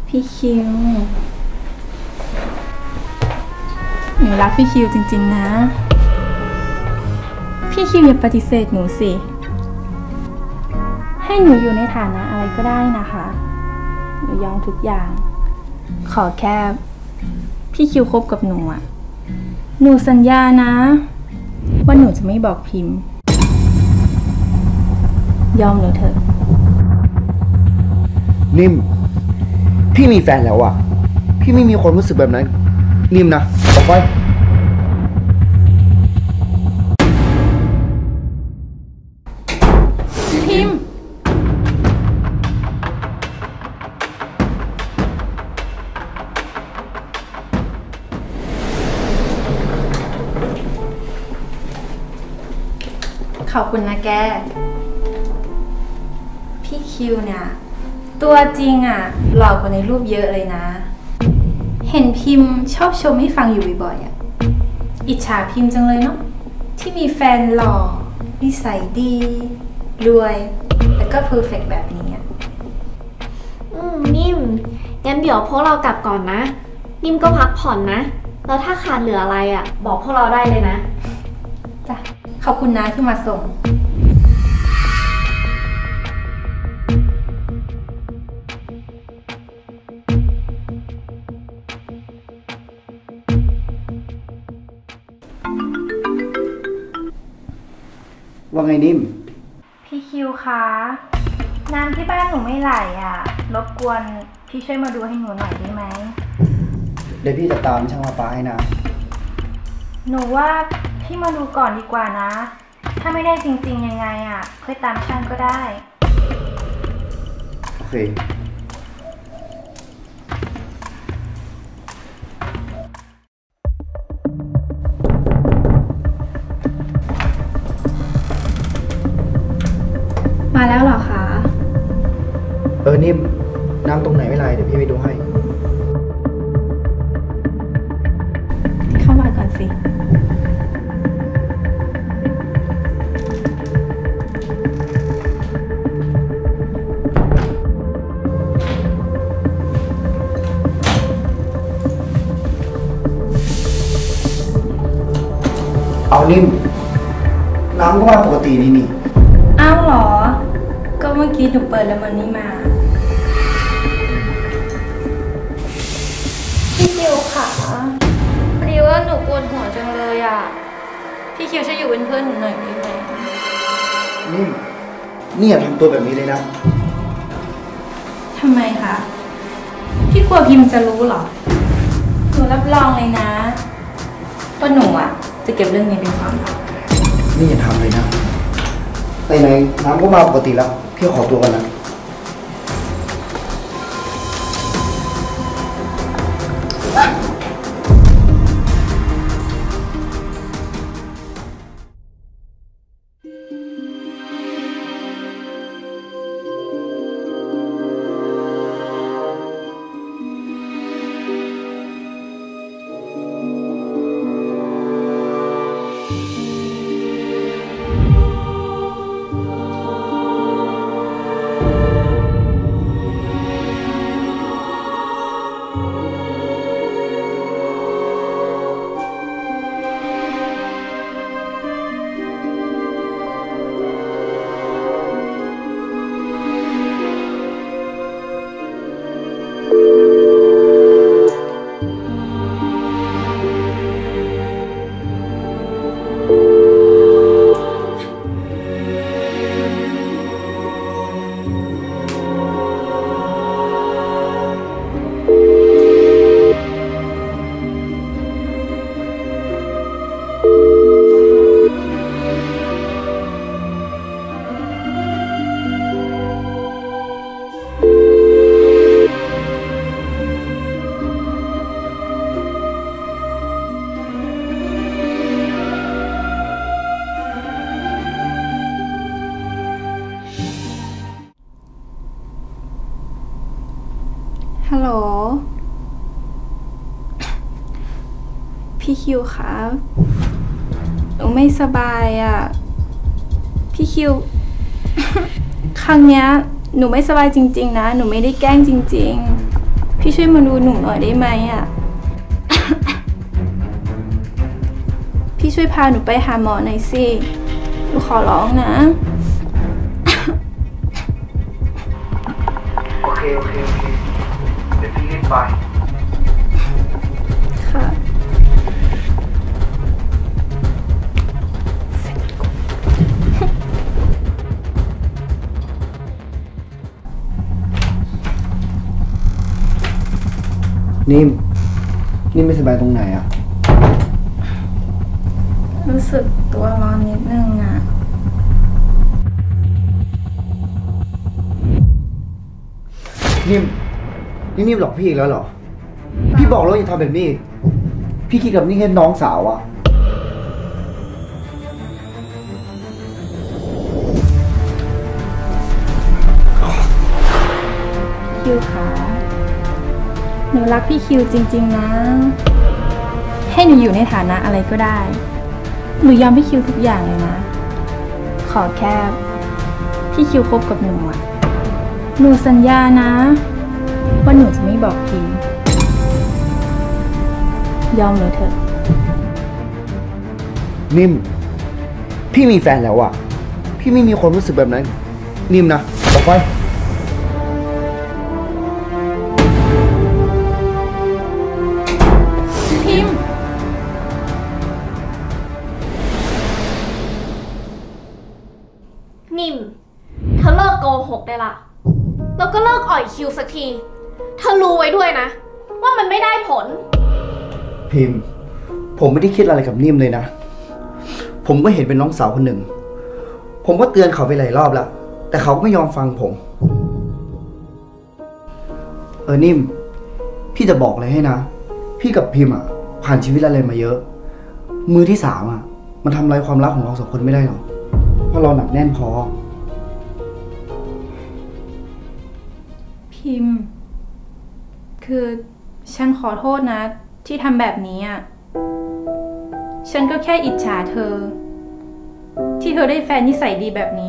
พี่คิวหนูรักพี่คิวจริงๆนะพี่คิวอย่าปฏิเสธหนูสิให้หนูอยู่ในฐานะอะไรก็ได้นะคะหนูยอมทุกอย่างขอแค่พี่คิวคบกับหนูอะหนูสัญญานะว่าหนูจะไม่บอกพิมพ์ยอมหนูเถอะนิ่มพี่มีแฟนแล้วอะพี่ไม่มีความรู้สึกแบบนั้นนิ่มนะออกไปพิมพ์ขอบคุณนะแกพี่คิวเนี่ยตัวจริงอ่ะหล่อกว่าในรูปเยอะเลยนะเห็นพิมพ์ชอบชมให้ฟังอยู่บ่อยๆอ่ะอิจฉาพิมพ์จังเลยเนาะที่มีแฟนหล่อนิสัยดีรวยแล้วก็เพอร์เฟกต์แบบนี้อ่ะนิ่มงั้นเดี๋ยวพวกเรากลับก่อนนะนิ่มก็พักผ่อนนะแล้วถ้าขาดเหลืออะไรอ่ะบอกพวกเราได้เลยนะจ้ะขอบคุณนะที่มาส่งว่าไงนิ่มพี่คิวคะน้ำที่บ้านหนูไม่ไหลอ่ะรบกวนพี่ช่วยมาดูให้หนูหน่อยได้ไหมเดี๋ยวพี่จะตามช่างประปาให้นะหนูว่าพี่มาดูก่อนดีกว่านะถ้าไม่ได้จริงๆยังไงอ่ะค่อยตามช่างก็ได้โอเคมาแล้วเหรอคะนิ่มน้ำตรงไหนไม่ไรเดี๋ยวพี่ไปดูให้เข้ามาก่อนสิเอานิ่มน้ำก็มาปกตินี่อ้าวเหรอก็เมื่อกี้หนูเปิดแล้วมันไม่มาพี่คิวค่ะพอดีว่าหนูปวดหัวจังเลยอ่ะพี่คิวช่วยอยู่เป็นเพื่อนหนูหน่อยได้ไหมนิ่มนี่อย่าทำตัวแบบนี้เลยนะทำไมคะพี่กลัวพิมพ์จะรู้เหรอหนูรับรองเลยนะว่าหนูอ่ะจะเก็บเรื่องนี้เป็นความลับนี่อย่าทำเลยนะไหนน้ำก็มาปกติแล้วพี่ขอตัวกันนะฮัลโหลพี่คิวครับหนูไม่สบายอ่ะพี่คิว ครั้งเนี้ยหนูไม่สบายจริงๆนะหนูไม่ได้แกล้งจริงๆพี่ช่วยมาดูหนูหน่อยได้ไหมอ่ะ พี่ช่วยพาหนูไปหาหมอหน่อยสิหนูขอร้องนะโอเค เดี๋ยวพี่รีบไปค่ะนิ่มไม่สบายตรงไหนอ่ะรู้สึกตัวร้อนนิดนึงอ่ะนิ่มหลอกพี่อีกแล้วเหรอ พี่บอกแล้วอย่าทำแบบนี้อีกพี่คิดกับนี่แค่น้องสาวอ่ะคิวคะหนูรักพี่คิวจริงๆนะ ให้หนูอยู่ในฐานะอะไรก็ได้ หนูยอมพี่คิวทุกอย่างเลยนะ ขอแค่พี่คิวคบกับหนูอะหนูสัญญานะว่าหนูจะไม่บอกพิมยอมเลยเถอะนิ่ม พี่มีแฟนแล้วอ่ะ พี่ไม่มีความรู้สึกแบบนั้น นิ่มนะบอกไว้พิมนิ่ม เธอเลิกโกหกได้ละ แล้วก็เลิกอ่อยคิวสักที เธอรู้ไว้ด้วยนะ ว่ามันไม่ได้ผลพิมพ์ ผมไม่ได้คิดอะไรกับนิ่มเลยนะ ผมก็เห็นเป็นน้องสาวคนหนึ่ง ผมก็เตือนเขาไปหลายรอบแล้ว แต่เขาก็ไม่ยอมฟังผม นิ่ม พี่จะบอกอะไรให้นะ พี่กับพิมพ์อ่ะ ผ่านชีวิตอะไรมาเยอะ มือที่สามอ่ะ มันทำลายความรักของเราสองคนไม่ได้หรอก เพราะเราหนักแน่นพอพิม คือฉันขอโทษนะ ที่ทำแบบนี้อ่ะ ฉันก็แค่อิจฉาเธอ ที่เธอได้แฟนนิสัยดีแบบนี้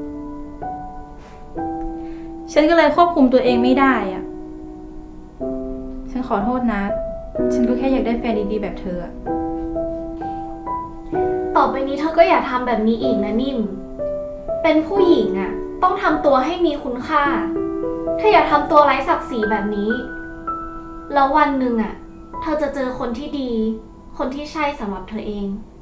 ฉันก็เลยควบคุมตัวเองไม่ได้อ่ะ ฉันขอโทษนะ ฉันก็แค่อยากได้แฟนดีๆแบบเธออะต่อไปนี้เธอก็อย่าทำแบบนี้อีกนะนิ่ม เป็นผู้หญิงอะต้องทำตัวให้มีคุณค่า ถ้าอย่าทำตัวไร้ศักดิ์ศรีแบบนี้ แล้ววันหนึ่งอะเธอจะเจอคนที่ดี คนที่ใช่สำหรับเธอเอง